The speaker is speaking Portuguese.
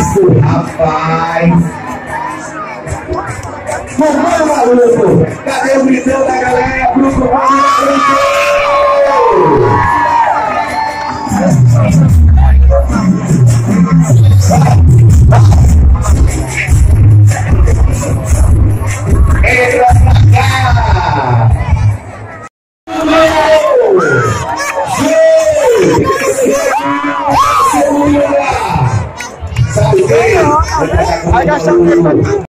isso, rapaz. Comando maluco. Cadê o gritão da galera pro comando maluco? Entra pra cá. Sabe quem?